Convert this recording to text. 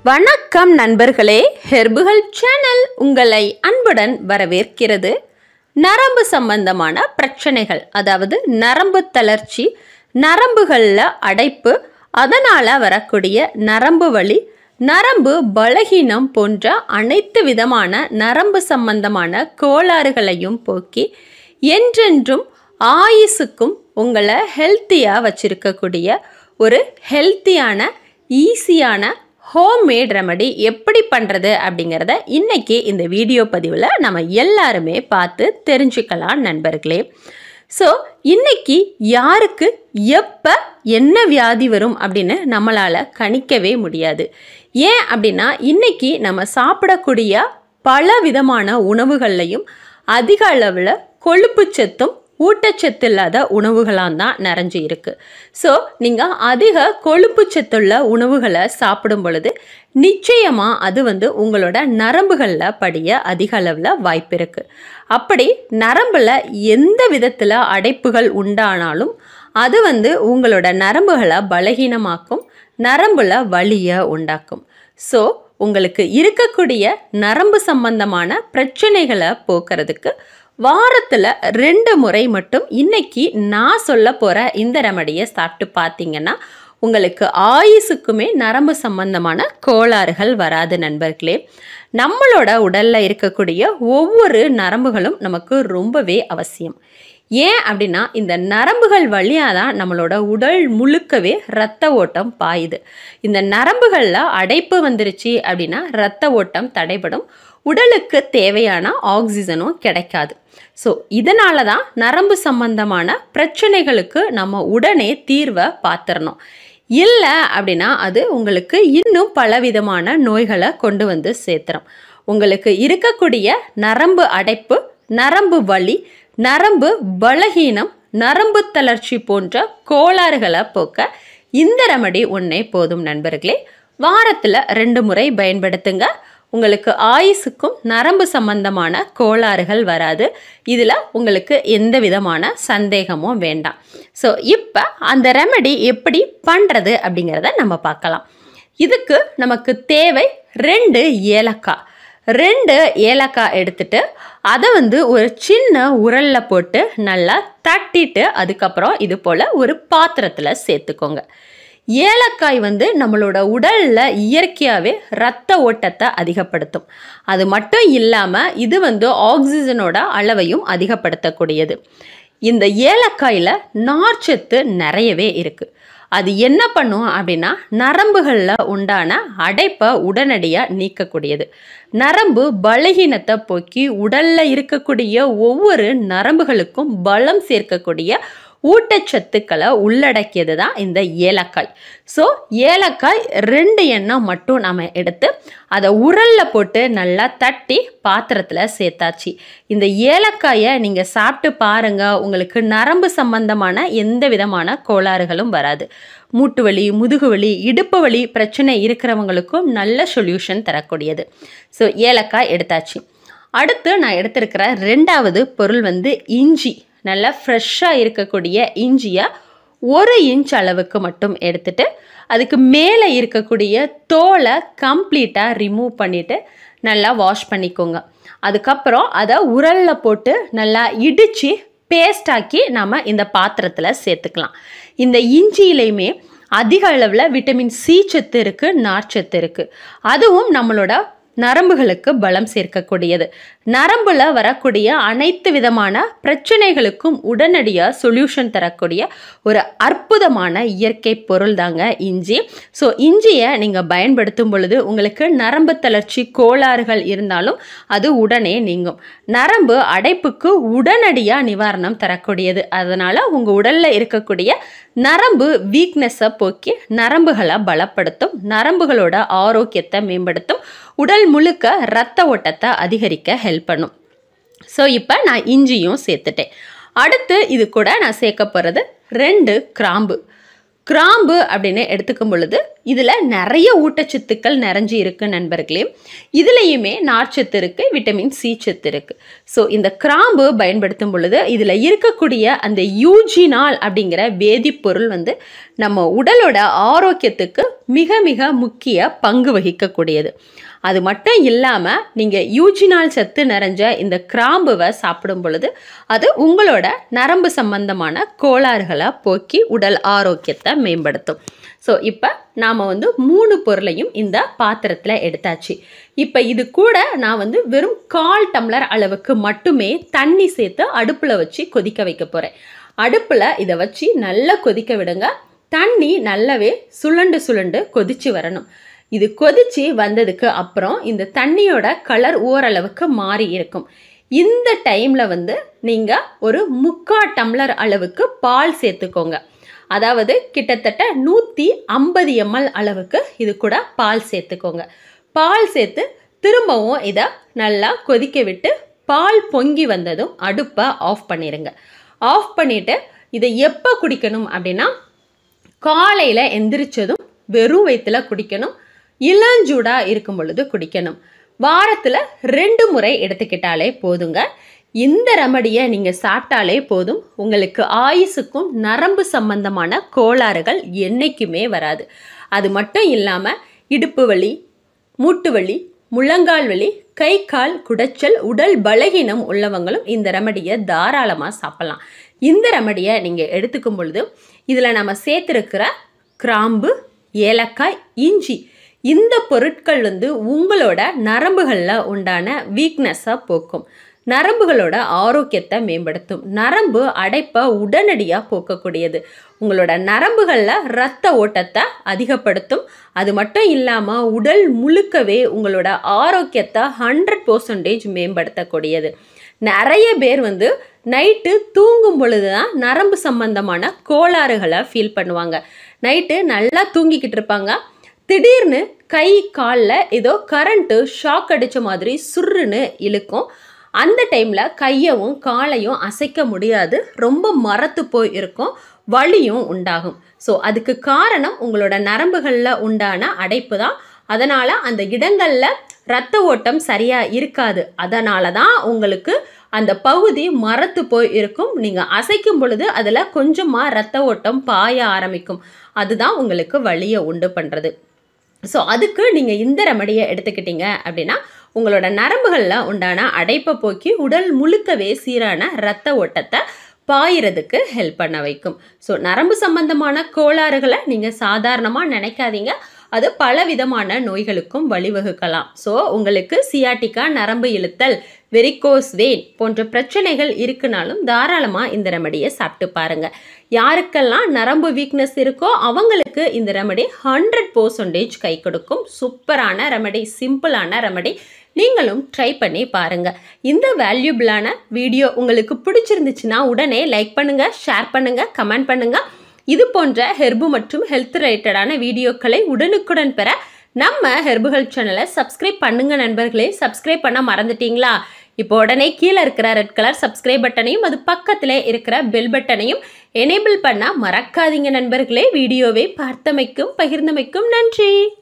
வணக்கம் நண்பர்களே, ஹெர்புகள் சேனல் உங்களை அன்புடன் வரவேற்கிறது. நரம்பு சம்பந்தமான பிரச்சனைகள், அதாவது நரம்பு தளர்ச்சி, நரம்புகளில் அடைப்பு, அதனால் வரக்கூடிய நரம்பு வலி, நரம்பு பலகீனம் போன்ற அனைத்து விதமான நரம்பு சம்பந்தமான கோளாறுகளையும் போக்கி என்றென்றும் ஆயுசுக்கும் உங்களை ஹெல்த்தியாக வச்சிருக்கக்கூடிய ஒரு ஹெல்த்தியான ஈஸியான ஹோம்மேட் ரெமடி எப்படி பண்ணுறது அப்படிங்கிறத இன்றைக்கி இந்த வீடியோ பதிவில் நம்ம எல்லாருமே பார்த்து தெரிஞ்சுக்கலாம் நண்பர்களே. ஸோ இன்றைக்கி யாருக்கு எப்போ என்ன வியாதி வரும் அப்படின்னு நம்மளால் கணிக்கவே முடியாது. ஏன் அப்படின்னா இன்றைக்கி நம்ம சாப்பிடக்கூடிய பல விதமான உணவுகள்லையும் அதிக அளவில் கொழுப்புச்சத்தும் ஊட்டச்சத்து இல்லாத உணவுகளாக தான் நிறைஞ்சு இருக்குது. ஸோ நீங்கள் அதிக கொழுப்புச்சத்துள்ள உணவுகளை சாப்பிடும் பொழுது நிச்சயமாக அது உங்களோட நரம்புகளில் படிய அதிக அளவில் வாய்ப்பு இருக்குது. அப்படி நரம்பில் எந்த விதத்தில் அடைப்புகள் உண்டானாலும் அது உங்களோட நரம்புகளை பலகீனமாக்கும், நரம்பில் வலியை உண்டாக்கும். ஸோ உங்களுக்கு இருக்கக்கூடிய நரம்பு சம்பந்தமான பிரச்சனைகளை போக்குறதுக்கு வாரத்தில் 2 முறை மட்டும் இன்னைக்கு நான் சொல்ல போகிற இந்த ரெமடியை சாப்பிட்டு பார்த்தீங்கன்னா உங்களுக்கு ஆயுசுக்குமே நரம்பு சம்பந்தமான கோளாறுகள் வராது நண்பர்களே. நம்மளோட உடலில் இருக்கக்கூடிய ஒவ்வொரு நரம்புகளும் நமக்கு ரொம்பவே அவசியம். ஏன் அப்படின்னா இந்த நரம்புகள் வழியாக தான் நம்மளோட உடல் முழுக்கவே இரத்த ஓட்டம் பாயுது. இந்த நரம்புகளில் அடைப்பு வந்துருச்சு அப்படின்னா இரத்த ஓட்டம் தடைபடும், உடலுக்கு தேவையான ஆக்சிஜனும் கிடைக்காது. ஸோ இதனால தான் நரம்பு சம்பந்தமான பிரச்சனைகளுக்கு நம்ம உடனே தீர்வை பார்த்துடணும். இல்லை அப்படின்னா அது உங்களுக்கு இன்னும் பலவிதமான நோய்களை கொண்டு சேர்த்துரும். உங்களுக்கு இருக்கக்கூடிய நரம்பு அடைப்பு, நரம்பு வலி, நரம்பு பலகீனம், நரம்பு தளர்ச்சி போன்ற கோளாறுகளை போக்க இந்த ரெமடி ஒன்றே போதும் நண்பர்களே. வாரத்தில் 2 முறை பயன்படுத்துங்க. உங்களுக்கு ஆயுசுக்கும் நரம்பு சம்பந்தமான கோளாறுகள் வராது. இதில் உங்களுக்கு எந்த விதமான சந்தேகமும் வேண்டாம். ஸோ இப்போ அந்த ரெமடி எப்படி பண்ணுறது அப்படிங்கிறத நம்ம பார்க்கலாம். இதுக்கு நமக்கு தேவை 2 ஏலக்காய். 2 ஏலக்காய் எடுத்துட்டு அதை ஒரு சின்ன உரலில் போட்டு நல்லா தட்டிட்டு அதுக்கப்புறம் இது போல் ஒரு பாத்திரத்தில் சேர்த்துக்கோங்க. ஏலக்காய் நம்மளோட உடலில் இயற்கையாகவே இரத்த ஓட்டத்தை அதிகப்படுத்தும். அது மட்டும் இல்லாமல் இது ஆக்சிஜனோட அளவையும் அதிகப்படுத்தக்கூடியது. இந்த ஏலக்காயில் நார்ச்சத்து நிறையவே இருக்குது. அது என்ன பண்ணும் அப்படின்னா நரம்புகளில் உண்டான அடைப்பை உடனடியாக நீக்கக்கூடியது. நரம்பு பலகீனத்தை போக்கி உடலில் இருக்கக்கூடிய ஒவ்வொரு நரம்புகளுக்கும் பலம் சேர்க்கக்கூடிய ஊட்டச்சத்துக்களை உள்ளடக்கியது தான் இந்த ஏலக்காய். ஸோ ஏலக்காய் 2 எண்ணம் மட்டும் நம்ம எடுத்து அதை உரலில் போட்டு நல்லா தட்டி பாத்திரத்தில் சேர்த்தாச்சு. இந்த ஏலக்காயை நீங்கள் சாப்பிட்டு பாருங்கள், உங்களுக்கு நரம்பு சம்பந்தமான எந்த விதமான கோளாறுகளும் வராது. மூட்டு வலி, முதுகு வலி, இடுப்பு வலி பிரச்சனை இருக்கிறவங்களுக்கும் நல்ல சொல்யூஷன் தரக்கூடியது. ஸோ ஏலக்காய் எடுத்தாச்சு. அடுத்து நான் எடுத்திருக்கிற 2வது பொருள் இஞ்சி. நல்லா ஃப்ரெஷ்ஷாக இருக்கக்கூடிய இஞ்சியை 1 இன்ச் அளவுக்கு மட்டும் எடுத்துட்டு அதுக்கு மேலே இருக்கக்கூடிய தோலை கம்ப்ளீட்டாக ரிமூவ் பண்ணிவிட்டு நல்லா வாஷ் பண்ணிக்கோங்க. அதுக்கப்புறம் அதை உரலில் போட்டு நல்லா இடித்து பேஸ்டாக்கி நம்ம இந்த பாத்திரத்தில் சேர்த்துக்கலாம். இந்த இஞ்சியிலையுமே அதிக அளவில் விட்டமின் சி சத்து இருக்குது, நார்ச்சத்து இருக்குது. அதுவும் நம்மளோட நரம்புகளுக்கு பலம் சேர்க்கக்கூடியது. நரம்புல வரக்கூடிய அனைத்து விதமான பிரச்சனைகளுக்கும் உடனடியாக சொல்யூஷன் தரக்கூடிய ஒரு அற்புதமான இயற்கை பொருள் தாங்க இஞ்சி. ஸோ இஞ்சியை நீங்கள் பயன்படுத்தும் பொழுது உங்களுக்கு நரம்பு தளர்ச்சி கோளாறுகள் இருந்தாலும் அது உடனே நீங்கும். நரம்பு அடைப்புக்கு உடனடியாக நிவாரணம் தரக்கூடியது. அதனால் உங்கள் உடலில் இருக்கக்கூடிய நரம்பு வீக்னஸை போக்கி நரம்புகளை பலப்படுத்தும், நரம்புகளோட ஆரோக்கியத்தை மேம்படுத்தும், உடல் முழுக்க இரத்த ஓட்டத்தை அதிகரிக்க ஹெல்ப் பண்ணும். ஸோ இப்போ நான் இஞ்சியும் சேர்த்துட்டேன். அடுத்து இது கூட நான் சேர்க்க போகிறது 2 கிராம்பு. கிராம்பு அப்படின்னு எடுத்துக்கும் பொழுது இதில் நிறைய ஊட்டச்சத்துக்கள் நிறைஞ்சி இருக்கு நண்பர்களே. இதுலேயுமே நார்ச்சத்து இருக்கு, விட்டமின் சி சத்து இருக்கு. ஸோ இந்த கிராம்பு பயன்படுத்தும் பொழுது இதில் இருக்கக்கூடிய அந்த யூஜினால் அப்படிங்கிற வேதிப்பொருள் வந்து நம்ம உடலோட ஆரோக்கியத்துக்கு மிக மிக முக்கிய பங்கு வகிக்கக்கூடியது. அது மட்டும் இல்லாமல் நீங்கள் யூஜினால் சத்து நிறைஞ்ச இந்த கிராம்புவை சாப்பிடும் பொழுது அது உங்களோட நரம்பு சம்பந்தமான கோளாறுகளை போக்கி உடல் ஆரோக்கியத்தை மேம்படுத்தும். ஸோ இப்போ நாம் வந்து 3 பொருளையும் இந்த பாத்திரத்தில் எடுத்தாச்சு. இப்போ இது கூட நான் வந்து வெறும் 1/4 டம்ளர் அளவுக்கு மட்டுமே தண்ணி சேர்த்து அடுப்பில் வச்சு கொதிக்க வைக்க போகிறேன். அடுப்பில் இதை வச்சு நல்லா கொதிக்க விடுங்க. தண்ணி நல்லாவே சுழண்டு கொதிச்சு வரணும். இது கொதிச்சு வந்ததுக்கு அப்புறம் இந்த தண்ணியோட கலர் ஓரளவுக்கு மாறி இருக்கும். இந்த டைமில் வந்து நீங்கள் ஒரு 3/4 டம்ளர் அளவுக்கு பால் சேர்த்துக்கோங்க. அதாவது கிட்டத்தட்ட 150 ml அளவுக்கு இது கூட பால் சேர்த்துக்கோங்க. பால் சேர்த்து திரும்பவும் இதை நல்லா கொதிக்க விட்டு பால் பொங்கி வந்ததும் அடுப்பை ஆஃப் பண்ணிடுங்க. ஆஃப் பண்ணிவிட்டு இதை எப்போ குடிக்கணும் அப்படின்னா காலையில் எந்திரிச்சதும் வெறும் வயிற்றுல குடிக்கணும். இளஞ்சூடாக இருக்கும் பொழுது குடிக்கணும். வாரத்தில் 2 முறை எடுத்துக்கிட்டாலே போதுங்க. இந்த ரெமடியை நீங்கள் சாப்பிட்டாலே போதும், உங்களுக்கு ஆயுசுக்கும் நரம்பு சம்பந்தமான கோளாறுகள் என்றைக்குமே வராது. அது மட்டும் இல்லாமல் இடுப்பு வலி, மூட்டு வலி, முழங்கால் வலி, கை கால் குடைச்சல், உடல் பலகீனம் உள்ளவங்களும் இந்த ரெமடியை தாராளமாக சாப்பிடலாம். இந்த ரெமடியை நீங்கள் எடுத்துக்கும் பொழுது இதில் நம்ம சேர்த்துருக்கிற கிராம்பு, ஏலக்காய், இஞ்சி இந்த பொருட்கள் வந்து உங்களோட நரம்புகளில் உண்டான வீக்னஸை போக்கும், நரம்புகளோட ஆரோக்கியத்தை மேம்படுத்தும், நரம்பு அடைப்பை உடனடியாக போக்கக்கூடியது, உங்களோட நரம்புகளில் இரத்த ஓட்டத்தை அதிகப்படுத்தும். அது மட்டும் இல்லாமல் உடல் முழுக்கவே உங்களோட ஆரோக்கியத்தை 100% மேம்படுத்தக்கூடியது. நிறைய பேர் வந்து நைட்டு தூங்கும் பொழுது தான் நரம்பு சம்பந்தமான கோளாறுகளை ஃபீல் பண்ணுவாங்க. நைட்டு நல்லா தூங்கிக்கிட்டு இருப்பாங்க. திடீர்னு கை காலில் ஏதோ கரண்ட்டு ஷாக் அடித்த மாதிரி சுருன்னு இழுக்கும். அந்த டைமில் கையவும் காலையும் அசைக்க முடியாது, ரொம்ப மரத்து போய் இருக்கும், வலியும் உண்டாகும். ஸோ அதுக்கு காரணம் உங்களோட நரம்புகளில் உண்டான அடைப்பு தான். அதனால் அந்த இடங்களில் இரத்த ஓட்டம் சரியாக இருக்காது. அதனால தான் உங்களுக்கு அந்த பகுதி மரத்து போய் இருக்கும். நீங்கள் அசைக்கும் பொழுது அதில் கொஞ்சமாக இரத்த ஓட்டம் பாய ஆரம்பிக்கும். அதுதான் உங்களுக்கு வலியை உண்டு பண்ணுறது. ஸோ அதுக்கு நீங்கள் இந்த ரெமடியை எடுத்துக்கிட்டீங்க அப்படின்னா உங்களோட நரம்புகளில் உண்டான அடைப்பை போக்கி உடல் முழுக்கவே சீரான இரத்த ஓட்டத்தை பாயிறதுக்கு ஹெல்ப் பண்ண வைக்கும். ஸோ நரம்பு சம்பந்தமான கோளாறுகளை நீங்கள் சாதாரணமாக நினைக்காதீங்க, அது பல விதமான நோய்களுக்கும் வழிவகுக்கலாம். ஸோ உங்களுக்கு சியாட்டிக்கா, நரம்பு இழுத்தல், வெரிகோஸ் வெயின் போன்ற பிரச்சனைகள் இருக்குனாலும் தாராளமாக இந்த ரெமடியை சாப்பிட்டு பாருங்கள். யாருக்கெல்லாம் நரம்பு வீக்னஸ் இருக்கோ அவங்களுக்கு இந்த ரெமடி 100% கை கொடுக்கும். சூப்பரான ரெமடி, சிம்பிளான ரெமடி, நீங்களும் ட்ரை பண்ணி பாருங்கள். இந்த வேல்யூபிளான வீடியோ உங்களுக்கு பிடிச்சிருந்துச்சுன்னா உடனே லைக் பண்ணுங்கள், ஷேர் பண்ணுங்கள், கமெண்ட் பண்ணுங்கள். இது போன்ற ஹெர்பு மற்றும் ஹெல்த் ரிலேட்டடான வீடியோக்களை உடனுக்குடன் பெற நம்ம ஹெர்புகள் சேனலை சப்ஸ்கிரைப் பண்ணுங்க நண்பர்களே. சப்ஸ்கிரைப் பண்ண மறந்துட்டீங்களா? இப்போ உடனே கீழே இருக்கிற ரெட் கலர் சப்ஸ்கிரைப் பட்டனையும் அது பக்கத்திலே இருக்கிற பெல் பட்டனையும் எனேபிள் பண்ண மறக்காதீங்க நண்பர்களே. வீடியோவை பார்த்தமைக்கும் பகிர்ந்தமைக்கும் நன்றி.